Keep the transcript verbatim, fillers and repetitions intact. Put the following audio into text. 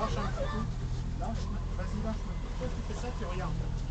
lâche un petit peu. Lâche, vas-y, lâche. Toi, tu fais ça, tu regardes.